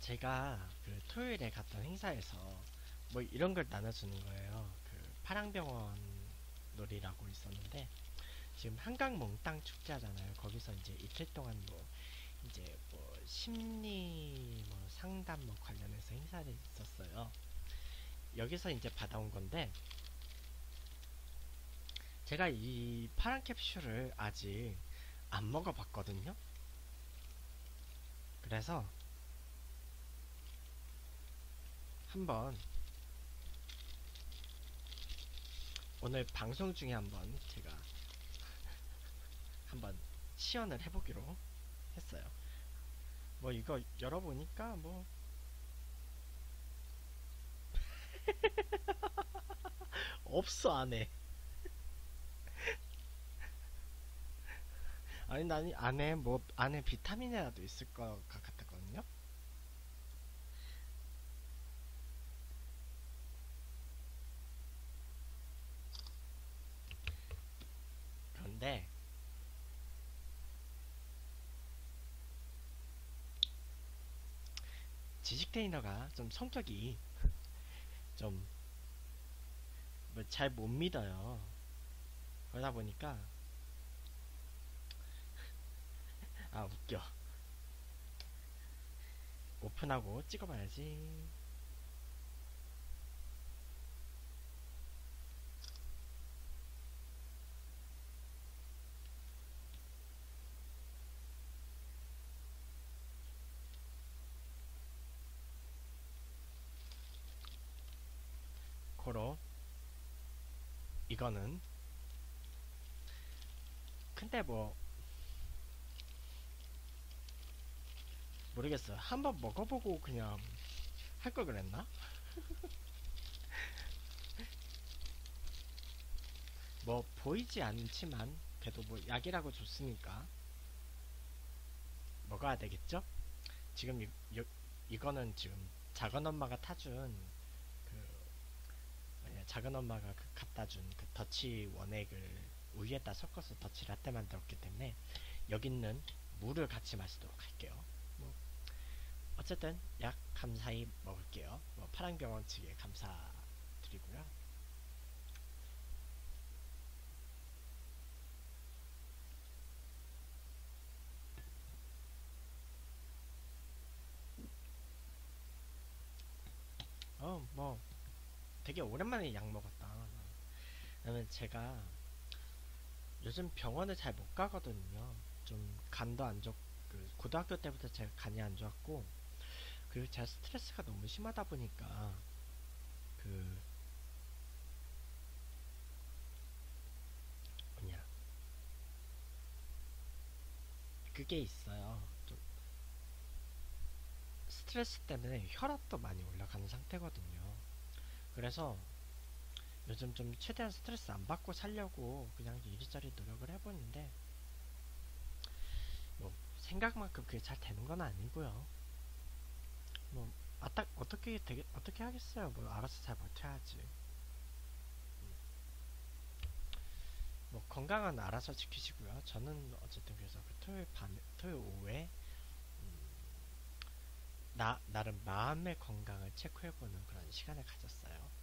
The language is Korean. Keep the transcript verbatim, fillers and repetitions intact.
제가 그 토요일에 갔던 행사에서 뭐 이런 걸 나눠주는 거예요. 그 파랑병원 놀이라고 있었는데 지금 한강 몽땅 축제 하잖아요. 거기서 이제 이틀 동안 뭐 이제 뭐 심리 뭐 상담 뭐 관련해서 행사를 있었어요. 여기서 이제 받아온 건데 제가 이 파란 캡슐을 아직 안 먹어봤거든요. 그래서 한번 오늘 방송 중에 한번 제가 한번 시연을 해보기로 했어요. 뭐 이거 열어보니까 뭐 없어 안에. 아니 나는 안에 뭐 안에 비타민이라도 있을 것 같았거든요. 그런데 지식 트레이너가 좀 성격이 좀 뭐 잘 못 믿어요. 그러다 보니까 아 웃겨. 오픈하고 찍어봐야지. 코로 이거는 근데 뭐 모르겠어요. 한번 먹어보고 그냥 할 걸 그랬나? 뭐 보이지 않지만 그래도 뭐 약이라고 줬으니까 먹어야 되겠죠? 지금 이, 이, 이거는 지금 작은 엄마가 타준 그 뭐냐, 작은 엄마가 그 갖다 준 그 더치 원액을 우유에다 섞어서 더치 라떼 만들었기 때문에 여기 있는 물을 같이 마시도록 할게요. 뭐 어쨌든 약 감사히 먹을게요. 뭐 파랑병원 측에 감사드리고요. 어, 뭐 되게 오랜만에 약 먹었다. 왜냐면 제가 요즘 병원을 잘 못 가거든요. 좀 간도 안 좋고 그 고등학교 때부터 제가 간이 안 좋았고 그리고 제가 스트레스가 너무 심하다 보니까 그 뭐냐 그게 있어요. 좀 스트레스 때문에 혈압도 많이 올라가는 상태거든요. 그래서 요즘 좀 최대한 스트레스 안 받고 살려고 그냥 이리저리 노력을 해보는데 뭐 생각만큼 그게 잘 되는 건 아니고요. 뭐 아따, 어떻게 되게 어떻게 하겠어요. 뭐 알아서 잘 버텨야지. 뭐 건강은 알아서 지키시고요. 저는 어쨌든 그래서 그 토요일 밤 토요일 오후에 나 나름 마음의 건강을 체크해보는 그런 시간을 가졌어요.